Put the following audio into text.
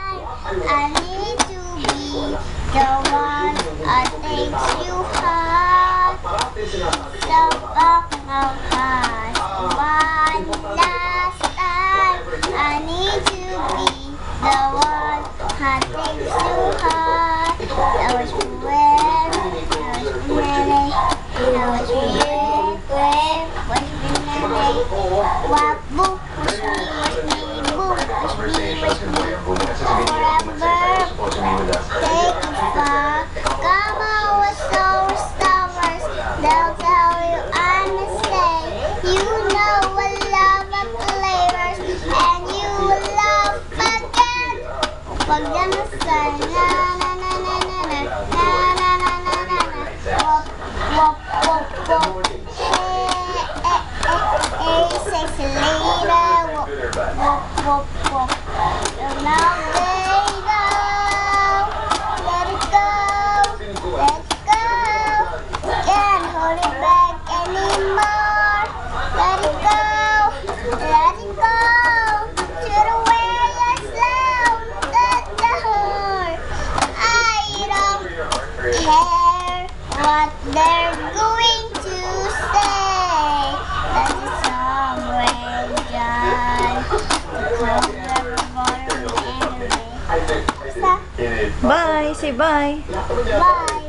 I need to be the one that takes you hard. So long of us, one last time. I need to be the one that takes you hard. That was when, that was when, that was when, what book was me, book was me, forever, take it far. Come on with those stars, they'll tell you I'm a mistake. You know I love the flavors, and you love again. Pag yan na sa na na na na na na na na na na na na wop wop wop wop. Hey, sexy lady, wop wop wop wop. Now let it go, let it go, let it go. Can't hold it back anymore. Let it go, let it go. To the way you're slow, the door. I don't care what they're going to say. That's a song way done. Bye. Say bye. Bye.